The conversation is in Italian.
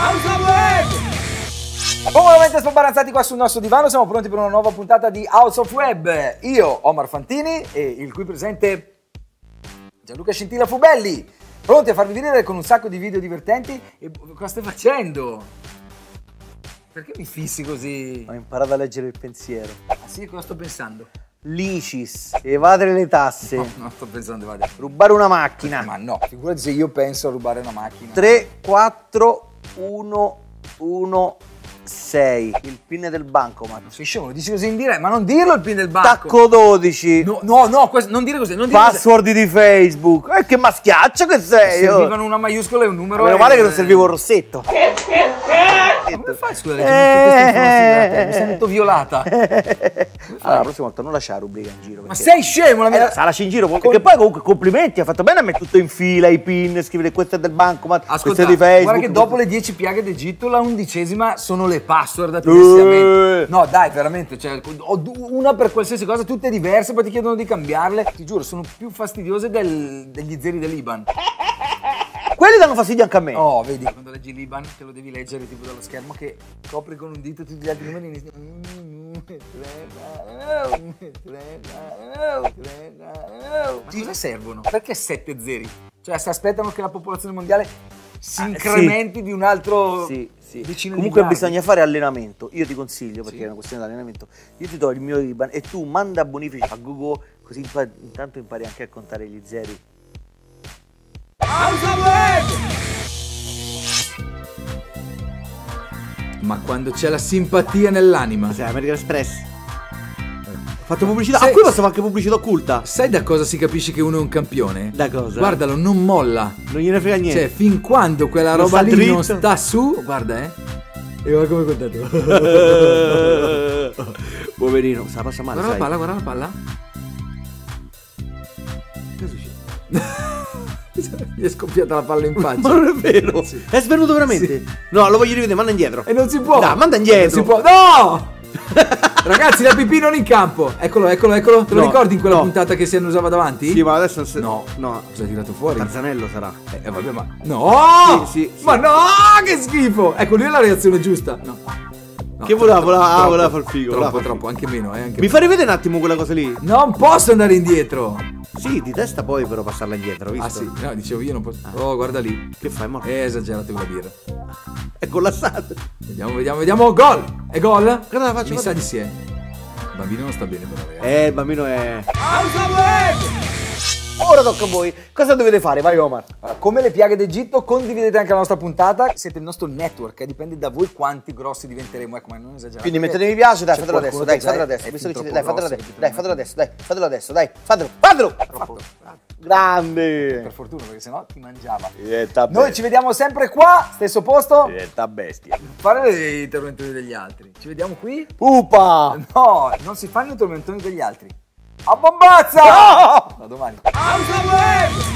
Comodamente sbarazzati qua sul nostro divano, siamo pronti per una nuova puntata di House of Web. Io, Omar Fantini, e il qui presente Gianluca Scintilla Fubelli, pronti a farvi vedere con un sacco di video divertenti. E cosa stai facendo? Perché mi fissi così? Ho imparato a leggere il pensiero. Ah sì, cosa sto pensando? L'ICIS, evadere le tasse. No, non sto pensando, vada. Rubare una macchina. Ma no, figurati se io penso a rubare una macchina. 3, 4, 1, 1, 6. Il PIN del bancomat. Sei scemo, lo dici così in diretta, ma non dirlo il PIN del banco. Tacco 12. No, non dire così, non dire Password di Facebook. Che maschiaccio che sei! Servivano una maiuscola e un numero. Meno male che non serviva un rossetto. Ma come fai, scusa, tutte queste informazioni? Mi sento violata. Allora, la prossima volta non lasciare la rubrica in giro. Ma sei scemo, la mia... Sa, lasci in giro. Che poi comunque complimenti, ha fatto bene a mettere tutto in fila, i PIN, scrivere questo è del bancomat, questo è di Facebook. Guarda che dopo le 10 piaghe d'Egitto, la 11ª sono le password attivamente. No, dai, veramente, cioè, ho una per qualsiasi cosa, tutte diverse, poi ti chiedono di cambiarle. Ti giuro, sono più fastidiose degli zeri dell'Iban. Quelli danno fastidio anche a me. Oh, vedi, quando leggi l'Iban te lo devi leggere tipo dallo schermo che copri con un dito tutti gli altri numeri. Ma cosa servono? Perché 7 zeri? Cioè, si aspettano che la popolazione mondiale si incrementi di un altro decina Comunque di bisogna fare allenamento. Io ti consiglio, perché è una questione di allenamento. Io ti do il mio IBAN e tu manda bonifici a Google, così intanto impari anche a contare gli zeri. Ma quando c'è la simpatia nell'anima. Cos'è, American Express? Ho fatto pubblicità. Qui posso fare anche pubblicità occulta. Sai da cosa si capisce che uno è un campione? Da cosa? Guardalo, non molla. Non gliene frega niente. Cioè, fin quando quella roba lì non sta su, guarda, E guarda come è contento. Poverino, se la passa male. Guarda la palla, guarda la palla. Che succede? Gli è scoppiata la palla in faccia. Ma non è vero? Sì. È svenuto veramente? Sì. No, lo voglio rivedere, manda indietro. E non si può. No, manda indietro. Non si può. No! Ragazzi, la pipì non in campo. Eccolo. Te lo ricordi in quella puntata che si annusava davanti? Sì, ma adesso No. Cosa hai tirato fuori? Tarzanello sarà. Vabbè, ma... No! Sì. Ma no, che schifo! Ecco, lì è la reazione giusta. No. Che voleva far figo. Troppo, anche meno, anche Mi fai rivedere un attimo quella cosa lì? Non posso andare indietro. Sì, di testa poi però passarla indietro, visto? Ah sì, no, dicevo io non posso. Oh, guarda lì. Che fai, morto? È esagerato con la birra. È collassato. Vediamo. Gol! È gol? Guarda la faccia. Mi sa di sì, Il bambino non sta bene però, ragazzi. Il bambino è... Ora tocca a voi. Cosa dovete fare? Vai, Omar. Allora, come le piaghe d'Egitto, condividete anche la nostra puntata. Siete il nostro network, dipende da voi quanti grossi diventeremo. Ecco, ma non esagerate. Quindi mettete mi piace, dai, fatelo adesso, dai, fatelo adesso. Fatelo. Grande. Per fortuna, perché sennò ti mangiava. Diventa Noi ci vediamo sempre qua, stesso posto. Diventa bestia. Fare i tormentoni degli altri. Ci vediamo qui? Pupa! No, non si fanno i tormentoni degli altri. A bombazza! No! A domani.